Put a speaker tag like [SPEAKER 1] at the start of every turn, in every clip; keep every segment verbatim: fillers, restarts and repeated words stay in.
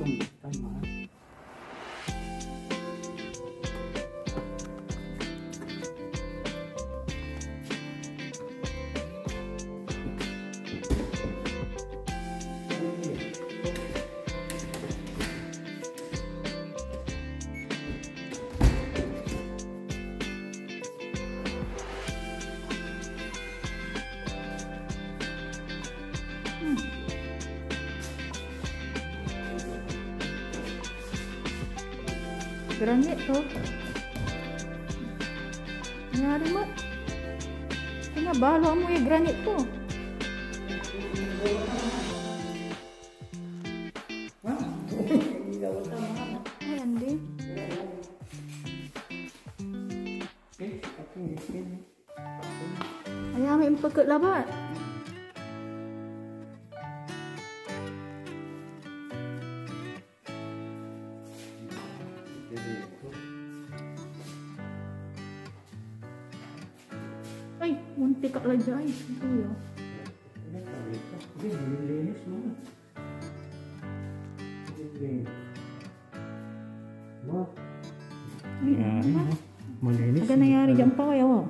[SPEAKER 1] langsung tama.
[SPEAKER 2] Granit tuh. Nyari mat. Kena balo mo yung granit tuh. Ayan din. Ayan may impagkat labat. Ay, muntik ka lang dyan. Ito yun.
[SPEAKER 1] Linis mo. Wah. Malinis.
[SPEAKER 2] Agad nangyari dyan pa kayo.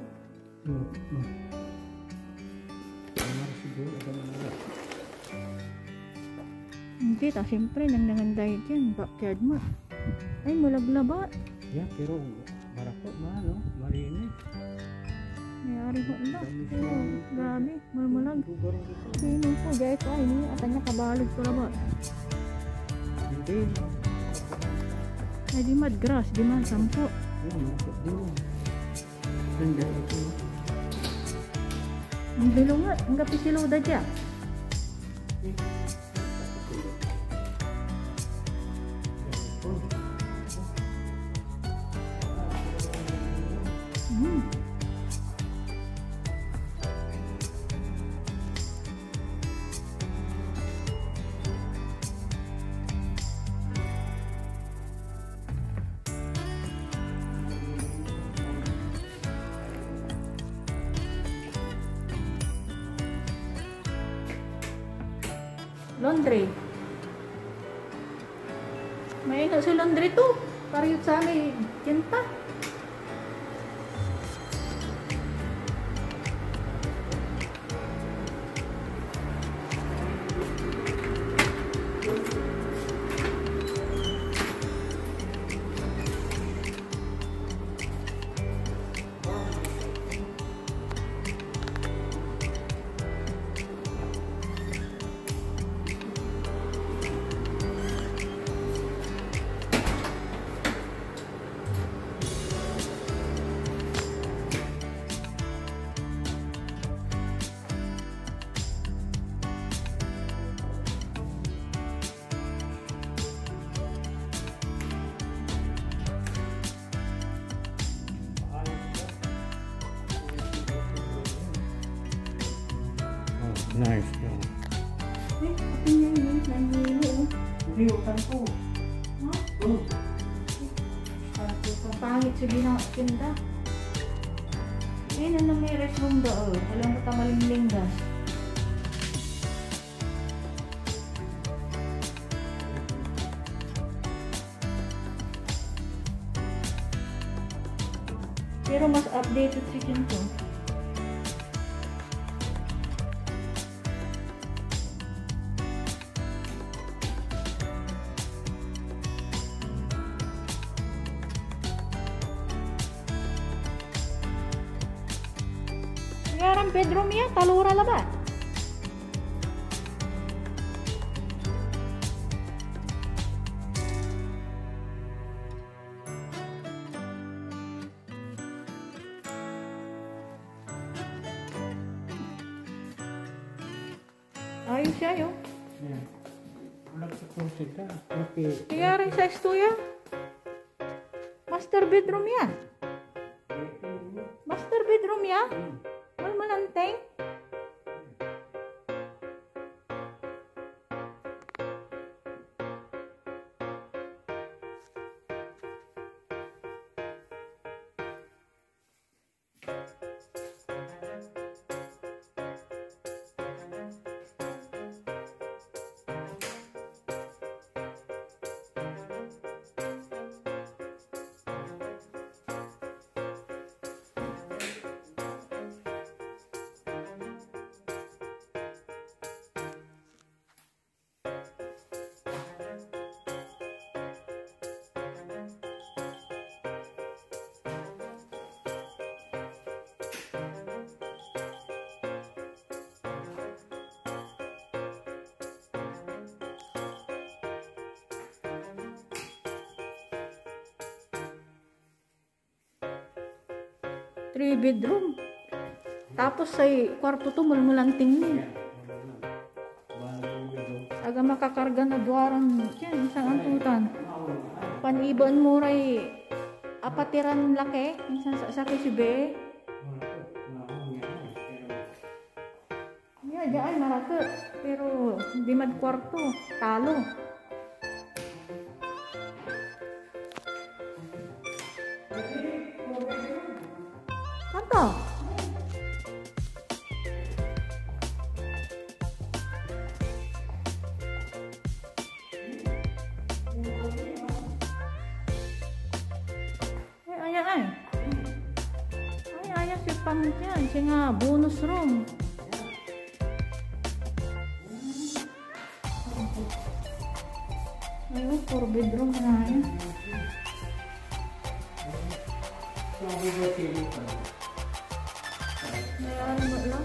[SPEAKER 2] Hindi, ta siyempre nang dahil dyan. Backyard mo. Ay, mulaglabat.
[SPEAKER 1] Ya, pero marako ma, no? Malinis.
[SPEAKER 2] Nangyari mo lang. Pero, grabe. Malmalag. Sino po, guys. Ay, hindi. At niya kabalog ko labat.
[SPEAKER 1] Hindi.
[SPEAKER 2] Ay, di mad grass. Di man, sampo.
[SPEAKER 1] Yan, masuk din. Ganda ito.
[SPEAKER 2] Ang bilungat. Ang gapi siluda dyan. Hmm. Laundry. May ina sa laundry to. Pariyot sa amin. Yan pa.
[SPEAKER 1] Nice.
[SPEAKER 2] Eh, apa yang ini? Nangilo.
[SPEAKER 1] Liutan po.
[SPEAKER 2] Ha?
[SPEAKER 1] Oh.
[SPEAKER 2] Ang pangit sa ginakinda. Eh, na may restroom daw. Walang matamaling gas. Pero mas updated si Kinto. Yarang bedroom ya, talura labat. Ayos siya yun.
[SPEAKER 1] Yeah. Wala sa konsita. Okay.
[SPEAKER 2] Yarang size to ya. Master bedroom ya. Master bedroom ya. Malmalanteng. three bedroom. Tapos say kwarto to mulmulanting ni. Aga makakarga na duarang yan, isang antutan. Paniban mo ray apatiran laki, isang sa sa kisibe. Ya, diyan maraka, pero di mad kwarto, talo. Kanto? Ay, ay, ay. Ay, ay, si Pang yan. Siya nga, bonus room. Ayun, four bedroom na yan. Mayroon mo lang.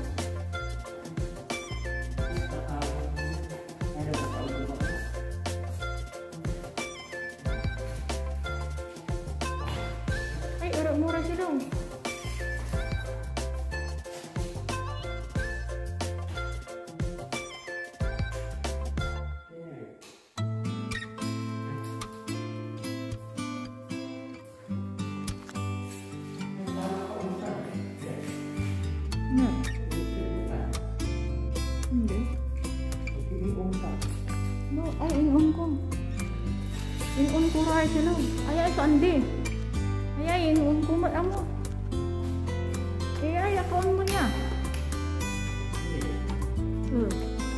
[SPEAKER 2] Ay, mura sila. Hmm. Hindi. No, ay, inon ko. Inon ko rin sila. Ay, ay, sandi. Ay, ay, inon ko mo. Amo. Ay, ay, account mo niya. Hmm.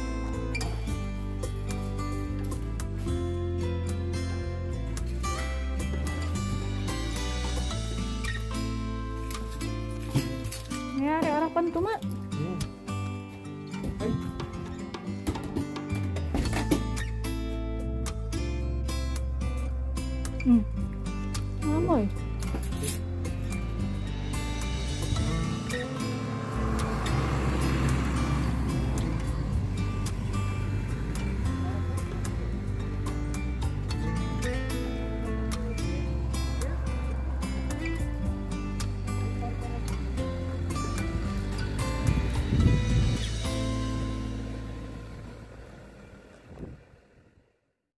[SPEAKER 2] Mayari, harapan tuma. Hmm. Amoy.